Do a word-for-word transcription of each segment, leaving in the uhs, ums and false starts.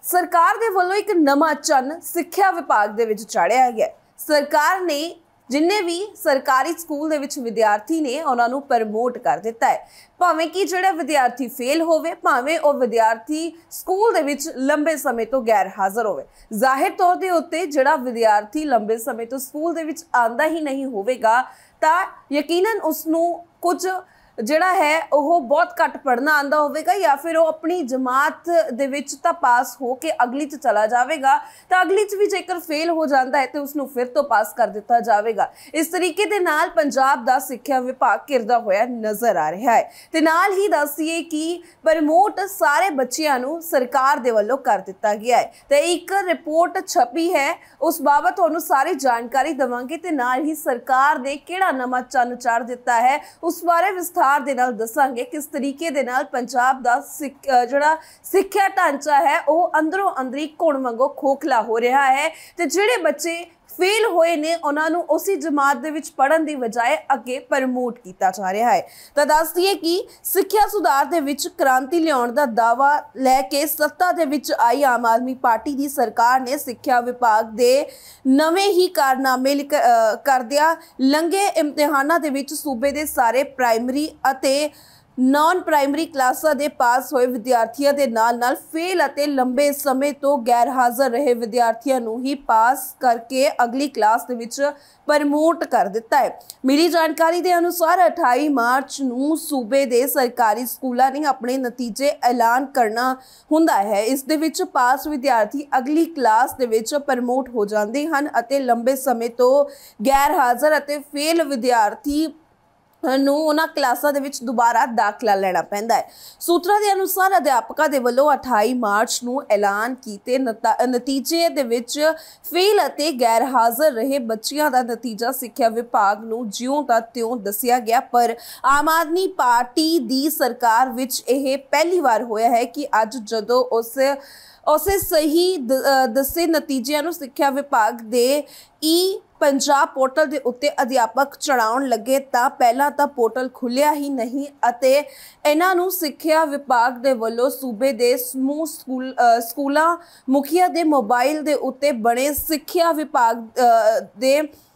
सरकार दे वल्लों एक नवा चन्न सिक्ख्या विभाग दे विच चाढ़िया गया। सरकार ने जिन्ने भी सरकारी स्कूल दे विच विद्यार्थी ने उन्हां नूं प्रमोट कर दिता है। भावें कि जिहड़ा विद्यार्थी फेल होवे, भावें वो विद्यार्थी स्कूल दे विच लंबे समय तो गैर हाज़र होवे। जाहिर तौर दे उत्ते जिहड़ा विद्यार्थी लंबे समय तो स्कूल दे विच आंदा ही नहीं होवेगा तां यकीनन उसनूं कुछ जिहड़ा है वो बहुत घट पढ़ना आंदा होवेगा या फिर वो अपनी जमात दे विच तां पास हो के अगली च चला जाएगा, तो अगली च भी जेकर फेल हो जाता है तो उसनूं फिर तो पास कर दिता जाएगा। इस तरीके दे नाल पंजाब दा सिक्ख्या विभाग घिरदा होया नज़र आ रहा है। ते नाल ही दस्सीए कि प्रमोट सारे बच्चियां नूं सरकार दे वल्लों कर दिता गया है। ते एक रिपोर्ट छपी है, उस बाबत तुहानूं सारी जानकारी देवांगे ते नाल ही सरकार ने किहड़ा नवां चन्न चाढ़ दिता है उस बारे विस्तार दे नाल दसांगे। किस तरीके दे नाल पंजाब दा जिहड़ा सिक्ख्या ढांचा है वो अंदरों अंदरी घुण वांगू खोखला हो रहा है ते जिहड़े बच्चे फेल होए ने उन्हां नूं उसी जमात दे विच पढ़न दी बजाय अगे प्रमोट किया जा रहा है। तो दस दिए कि सिक्ख्या सुधार दे विच क्रांति लियाउण दा दावा लैके सत्ता दे विच आई आम आदमी पार्टी दी सरकार ने सिक्ख्या विभाग दे नवे ही कारनामे करदिया लंघे इम्तिहानां दे विच सूबे दे सारे प्राइमरी अते नॉन प्राइमरी क्लासा दे पास होए विद्यार्थियों के नाल नाल फेल अते लंबे समय तो गैर हाज़र रहे विद्यार्थियों नूं ही पास करके अगली क्लास दे विच प्रमोट कर दिता है। मिली जानकारी के अनुसार अठाई मार्च नूं सूबे दे सरकारी स्कूलों ने अपने नतीजे ऐलान करना हुंदा है। इस दे विच पास विद्यार्थी अगली क्लास दे विच प्रमोट हो जाते हैं अते लंबे समय तो गैर हाज़र अते फेल विद्यार्थी नूं उन्हां क्लासां दे विच दोबारा दाखला लेना पैंदा है। सूत्रों के अनुसार अध्यापकों के वल्लों अठाई मार्च नूं ऐलान कीते नतीजे दे विच फेल अते गैर हाज़र रहे बच्चियां दा नतीजा सिक्ख्या विभाग नूं ज्यों दा त्यों दस्सिया गया, पर आम आदमी पार्टी दी सरकार विच यह पहली बार होया है कि अज जदों उस उसे सही दसे नतीजिਆਂ ਨੂੰ सिक्ख्या विभाग दे ई पंजाब पोर्टल के उत्ते अध्यापक चढ़ाउण लगे तां पहला तां पोर्टल खुलिया ही नहीं अते इन्हां नूं सिक्ख्या विभाग दे वल्लों सूबे दे समूह स्कूल स्कूलां मुखिया दे मोबाइल दे उत्ते बने सिक्ख्या विभाग दे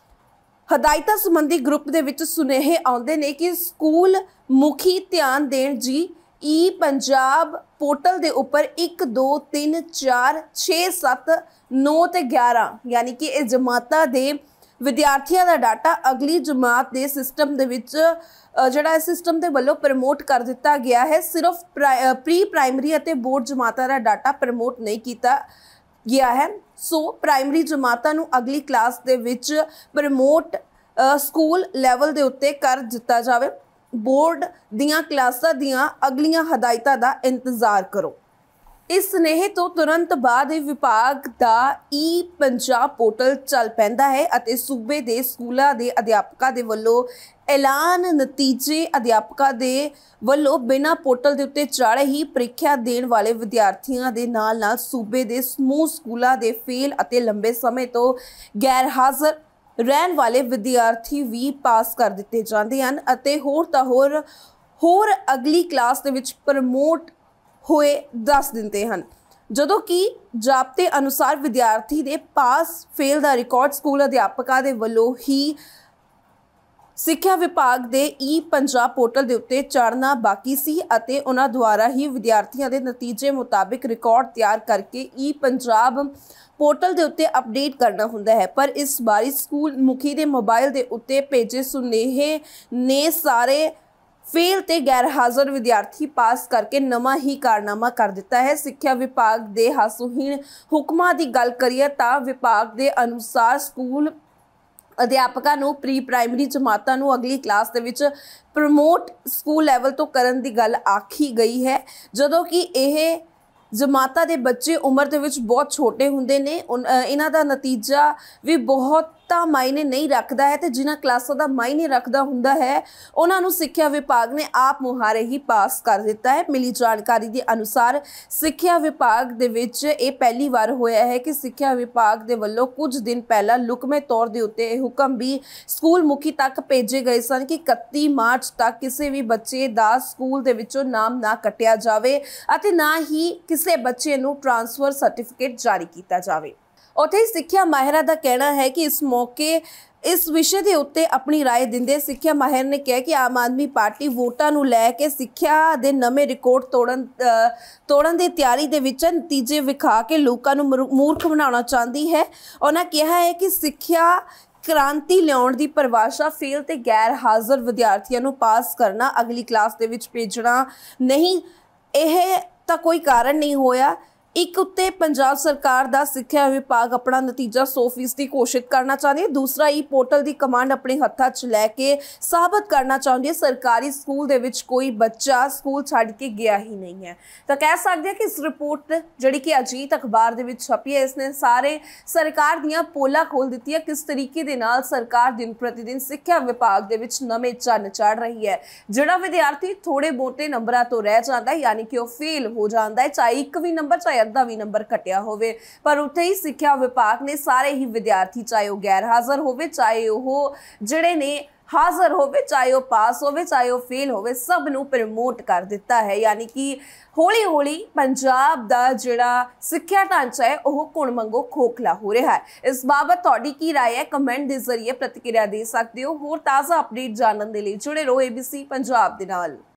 हदायतां संबंधी ग्रुप दे विच सुनेहे आउंदे ने कि स्कूल मुखी ध्यान देण जी ई पंजाब पोर्टल दे उपर एक दो तीन चार छे सत्त नौ ते ग्यारह यानी कि इस जमाता दे विद्यार्थियों का डाटा अगली जमात के सिस्टम दे विच जिहड़ा सिस्टम के वल्लों प्रमोट कर दिता गया है। सिर्फ प्री प्राइमरी अते बोर्ड जमाता का डाटा प्रमोट नहीं किया गया है। सो प्राइमरी जमातां नूं अगली क्लास दे विच प्रमोट स्कूल लैवल के उत्ते कर दिता जाए। बोर्ड दियां क्लासां दियां अगलियां हदायतां दा इंतजार करो। इस स्नेह तो तुरंत बाद विभाग दा ई पंजाब पोर्टल चल पैंदा है अते सूबे दे स्कूलों के अध्यापकों के वल्लों ऐलान नतीजे अध्यापकों के वल्लों बिना पोर्टल के उत्ते चाढ़े ही प्रीख्या देने वाले विद्यार्थियों के नाल नाल सूबे के समूह स्कूलों के फेल अते लंबे समय तो गैर हाज़र रहन वाले विद्यार्थी भी पास कर दिते जाते हैं अते होर तां होर होर अगली क्लास दे विच प्रमोट होए दस दिंदे हैं। जदों कि जाबते अनुसार विद्यार्थी दे पास फेल दा रिकॉर्ड स्कूल अध्यापकों के वल्लों ही सिक्ख्या विभाग दे ई पंजाब पोर्टल के उत्ते चढ़ना बाकी सी अते उन्हां द्वारा ही विद्यार्थियों के नतीजे मुताबिक रिकॉर्ड तैयार करके ई पंजाब पोर्टल के उत्ते अपडेट करना हुंदा है। पर इस बारी स्कूल मुखी के मोबाइल के उत्ते भेजे सुनेहे ने सारे फेल ते गैर हाज़र विद्यार्थी पास करके नवा ही कारनामा कर दिता है। सिक्ख्या विभाग के हासूहीन हुक्मां की गल करिए तां विभाग के अनुसार स्कूल अध्यापकों नूं प्री प्राइमरी जमातां नूं अगली क्लास दे विच प्रमोट स्कूल लैवल तो करन दी गल आखी गई है, जदों कि यह जमाता के बच्चे उम्र दे विच बहुत छोटे हुंदे ने। इन्हां दा नतीजा भी बहुत ਤਾਂ ਮਾਇਨੇ ਨਹੀਂ ਰੱਖਦਾ ਹੈ ਤੇ ਜਿਨ੍ਹਾਂ ਕਲਾਸਾਂ ਦਾ ਮਾਇਨੇ ਰੱਖਦਾ ਹੁੰਦਾ ਹੈ ਉਹਨਾਂ ਨੂੰ ਸਿੱਖਿਆ ਵਿਭਾਗ ਨੇ ਆਪ ਮੁਹਾਰੇ ਹੀ ਪਾਸ ਕਰ ਦਿੱਤਾ ਹੈ। ਮਿਲੀ ਜਾਣਕਾਰੀ ਦੇ ਅਨੁਸਾਰ ਸਿੱਖਿਆ ਵਿਭਾਗ ਦੇ ਵਿੱਚ ਇਹ ਪਹਿਲੀ ਵਾਰ ਹੋਇਆ ਹੈ ਕਿ ਸਿੱਖਿਆ ਵਿਭਾਗ ਦੇ ਵੱਲੋਂ ਕੁਝ ਦਿਨ ਪਹਿਲਾਂ ਲੁਕਵੇਂ ਤੌਰ ਦੇ ਉੱਤੇ ਇਹ ਹੁਕਮ ਵੀ ਸਕੂਲ ਮੁਖੀ ਤੱਕ ਭੇਜੇ ਗਏ ਸਨ ਕਿ ਇਕੱਤੀ ਮਾਰਚ ਤੱਕ ਕਿਸੇ ਵੀ ਬੱਚੇ ਦਾ ਸਕੂਲ ਦੇ ਵਿੱਚੋਂ ਨਾਮ ਨਾ ਕੱਟਿਆ ਜਾਵੇ ਅਤੇ ਨਾ ਹੀ ਕਿਸੇ ਬੱਚੇ ਨੂੰ ਟ੍ਰਾਂਸਫਰ ਸਰਟੀਫਿਕੇਟ ਜਾਰੀ ਕੀਤਾ ਜਾਵੇ। ਉੱਥੇ ਸਿੱਖਿਆ ਮਾਹਿਰਾਂ ਦਾ ਕਹਿਣਾ ਹੈ ਕਿ ਇਸ ਮੌਕੇ इस विषय के उत्ते अपनी राय दिंदे सिक्ख्या माहिर ने कहा कि आम आदमी पार्टी वोटां नूं लैके सिक्ख्या दे नवे रिकॉर्ड तोड़न तोड़न दी तैयारी दे विच नतीजे विखा के लोकां नूं मूर्ख बनाउणा चाहती है। उन्हां कहा है कि सिक्ख्या क्रांति लियाउण दी परिभाषा फेल ते गैर हाज़र विद्यार्थियों नूं पास करना अगली क्लास दे विच भेजना नहीं, यह तां कोई कारण नहीं होया। एक उत्ते पंजाब सरकार दा सिक्ख्या विभाग अपना नतीजा सौ फीसदी घोषित करना चाहती है, दूसरा ई पोर्टल की कमांड अपने हत्थां च लैके साबित करना चाहती है सरकारी स्कूल दे विच कोई बच्चा स्कूल छड्ड के गया ही नहीं है। तो कह सकते हैं कि इस रिपोर्ट जिहड़ी कि अजीत अखबार दे विच छपी है इसने सारे सरकार दीयां पोलां खोल दित्ती है किस तरीके दे नाल सरकार दिन प्रतिदिन सिक्ख्या विभाग दे विच नवें चन्न चाड़ रही है। जिहड़ा विद्यार्थी थोड़े मोटे नंबरां तो रह जाता है यानी कि वह फेल हो जाता है, चाहे एक भी नंबर चाहे अद्धा भी नंबर कटिया होवे, पर उत्थे ही सिक्ख्या विभाग ने सारे ही विद्यार्थी चाहे वह गैर हाज़र होवे चाहे वह जिहड़े ने हाज़र होवे चाहे वह पास होवे चाहे वह फेल होवे सब नूं प्रमोट कर दिता है। यानी कि हौली हौली पंजाब दा जिहड़ा सिक्ख्या ढांचा है वह कुण मंगो खोखला हो रहा है। इस बाबत तुहाडी की राय है कमेंट के जरिए प्रतिक्रिया दे सकते हो। होर ताज़ा अपडेट जानने के लिए जुड़े रहो एबीसी पंजाब दे नाल।